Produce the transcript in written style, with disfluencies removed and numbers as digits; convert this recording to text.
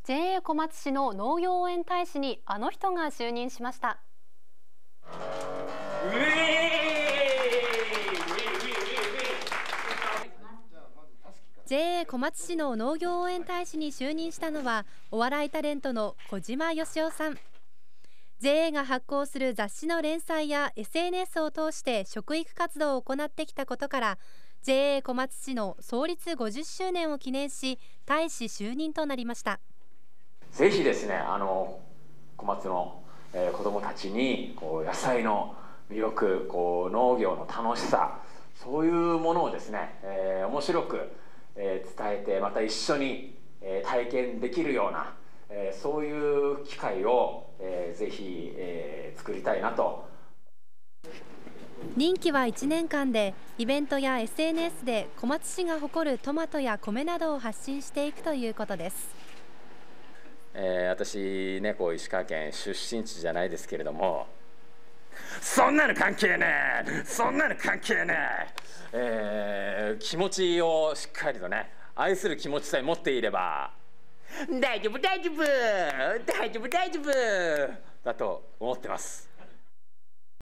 JA 小松市の農業応援大使にあの人が就任しました。JA 小松市の農業応援大使に就任したのはお笑いタレントの小島よしおさん。 JA が発行する雑誌の連載や SNS を通して食育活動を行ってきたことから JA 小松市の創立50周年を記念し大使就任となりました。 ぜひですね、小松の、子どもたちに野菜の魅力、農業の楽しさ、そういうものをですね、面白く、伝えて、また一緒に、体験できるような、そういう機会を、ぜひ、作りたいなと。 任期は1年間でイベントや SNS で小松市が誇るトマトや米などを発信していくということです。 私ね、石川県出身地じゃないですけれども、そんなの関係ねえ、そんなの関係ねえ、気持ちをしっかりとね、愛する気持ちさえ持っていれば大丈夫大丈夫大丈夫大丈夫だと思ってます。